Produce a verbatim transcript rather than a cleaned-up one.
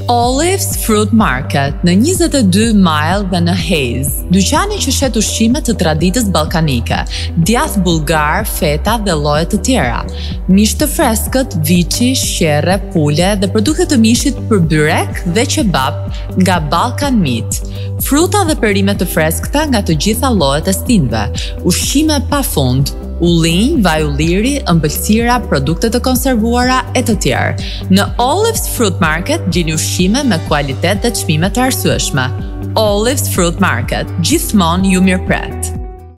Olives Fruit Market në njëzet e dy Mile dhe në Hayes, dyqani që shet ushqime të traditës ballkanike, djath bulgar, feta dhe lloje të tjera, mish të freskët, viçi, shqerre, pule dhe produkte të mishit për byrek dhe kebab nga Balkan Meat, fruta dhe perime të freskëta nga të gjitha llojet e stinëve, ushqime pafund, ullinj, vaj ulliri, ëmbëlsira, produkte të konservuara e të tjerë. Në Olives Fruit Market gjeni ushqime me kualitet dhe çmime të arsyeshme. Olives Fruit Market, gjithmonë ju mirëpret.